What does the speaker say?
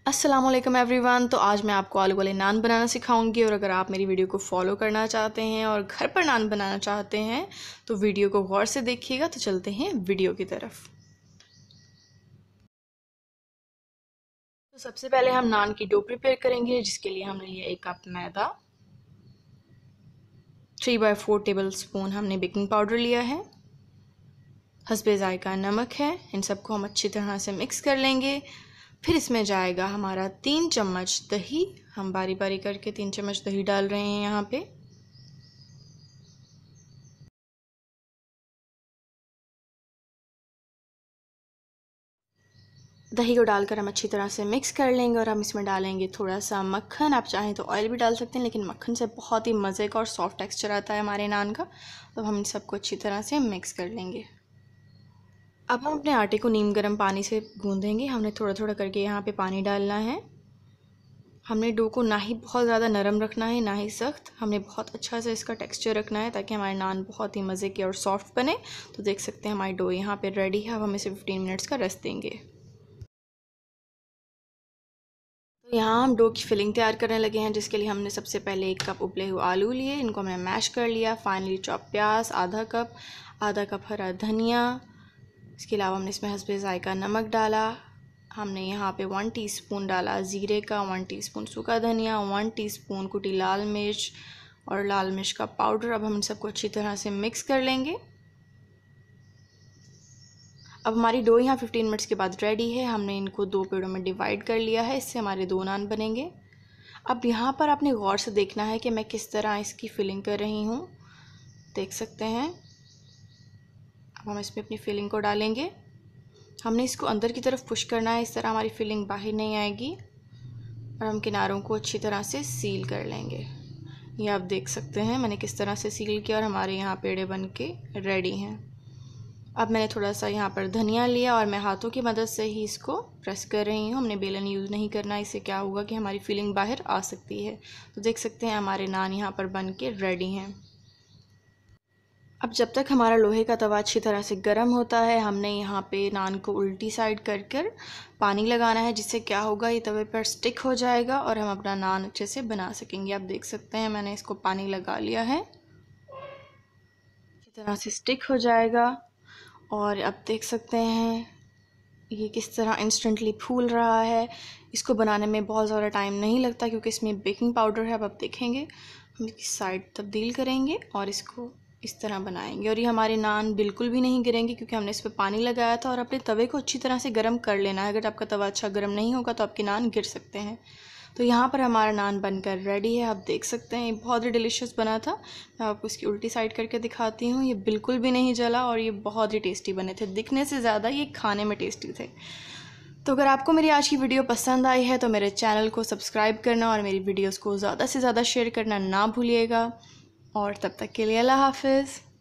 अस्सलामुअलैकुम एवरीवन। तो आज मैं आपको आलू वाले नान बनाना सिखाऊंगी और अगर आप मेरी वीडियो को फॉलो करना चाहते हैं और घर पर नान बनाना चाहते हैं तो वीडियो को गौर से देखिएगा। तो चलते हैं वीडियो की तरफ। तो सबसे पहले हम नान की डो प्रिपेयर करेंगे, जिसके लिए हमने लिया 1 कप मैदा, 3/4 टेबल स्पून हमने बेकिंग पाउडर लिया है, हस्बे जायका नमक है। इन सबको हम अच्छी तरह से मिक्स कर लेंगे। फिर इसमें जाएगा हमारा 3 चम्मच दही। हम बारी बारी करके 3 चम्मच दही डाल रहे हैं यहाँ पे। दही को डालकर हम अच्छी तरह से मिक्स कर लेंगे और हम इसमें डालेंगे थोड़ा सा मक्खन। आप चाहें तो ऑयल भी डाल सकते हैं, लेकिन मक्खन से बहुत ही मज़े का और सॉफ्ट टेक्सचर आता है हमारे नान का। तो हम इन सबको अच्छी तरह से मिक्स कर लेंगे। अब हम अपने आटे को नीम गर्म पानी से गूंदेंगे। हमने थोड़ा थोड़ा करके यहाँ पे पानी डालना है। हमने डो को ना ही बहुत ज़्यादा नरम रखना है ना ही सख्त। हमने बहुत अच्छा से इसका टेक्सचर रखना है ताकि हमारे नान बहुत ही मज़े के और सॉफ्ट बने। तो देख सकते हैं हमारी डो यहाँ पे रेडी है। अब हम इसे 15 मिनट्स का रेस्ट देंगे। तो यहाँ हम डो की फिलिंग तैयार करने लगे हैं, जिसके लिए हमने सबसे पहले 1 कप उबले हुए आलू लिए। इनको हमने मैश कर लिया। फाइनली चॉप प्याज आधा कप हरा धनिया। इसके अलावा हमने इसमें हस्बे जायका नमक डाला। हमने यहाँ पे 1 टीस्पून डाला ज़ीरे का, 1 टीस्पून सूखा धनिया, 1 टीस्पून कुटी लाल मिर्च और लाल मिर्च का पाउडर। अब हम इन सबको अच्छी तरह से मिक्स कर लेंगे। अब हमारी डो यहाँ 15 मिनट्स के बाद रेडी है। हमने इनको 2 पेड़ों में डिवाइड कर लिया है। इससे हमारे 2 नान बनेंगे। अब यहाँ पर आपने गौर से देखना है कि मैं किस तरह इसकी फिलिंग कर रही हूँ। देख सकते हैं। अब हम इसमें अपनी फिलिंग को डालेंगे। हमने इसको अंदर की तरफ पुश करना है, इस तरह हमारी फिलिंग बाहर नहीं आएगी। और हम किनारों को अच्छी तरह से सील कर लेंगे। ये आप देख सकते हैं मैंने किस तरह से सील किया और हमारे यहाँ पेड़े बन के रेडी हैं। अब मैंने थोड़ा सा यहाँ पर धनिया लिया और मैं हाथों की मदद से ही इसको प्रेस कर रही हूँ। हमने बेलन यूज़ नहीं करना। इससे क्या होगा कि हमारी फिलिंग बाहर आ सकती है। तो देख सकते हैं हमारे नान यहाँ पर बन के रेडी हैं। अब जब तक हमारा लोहे का तवा अच्छी तरह से गर्म होता है, हमने यहाँ पे नान को उल्टी साइड कर पानी लगाना है, जिससे क्या होगा ये तवे पर स्टिक हो जाएगा और हम अपना नान अच्छे से बना सकेंगे। आप देख सकते हैं मैंने इसको पानी लगा लिया है, अच्छी तरह से स्टिक हो जाएगा। और अब देख सकते हैं ये किस तरह इंस्टेंटली फूल रहा है। इसको बनाने में बहुत ज़्यादा टाइम नहीं लगता क्योंकि इसमें बेकिंग पाउडर है। अब आप देखेंगे हम इसकी साइड तब्दील करेंगे और इसको इस तरह बनाएंगे। और ये हमारे नान बिल्कुल भी नहीं गिरेंगे क्योंकि हमने इस पर पानी लगाया था। और अपने तवे को अच्छी तरह से गर्म कर लेना है। अगर आपका तवा अच्छा गर्म नहीं होगा तो आपके नान गिर सकते हैं। तो यहाँ पर हमारा नान बनकर रेडी है। आप देख सकते हैं ये बहुत ही डिलीशियस बना था। मैं आपको इसकी उल्टी साइड करके दिखाती हूँ। ये बिल्कुल भी नहीं जला और ये बहुत ही टेस्टी बने थे। दिखने से ज़्यादा ये खाने में टेस्टी थे। तो अगर आपको मेरी आज की वीडियो पसंद आई है तो मेरे चैनल को सब्सक्राइब करना और मेरी वीडियोस को ज़्यादा से ज़्यादा शेयर करना ना भूलिएगा। और तब तक के लिए अल्लाह हाफ़िज़।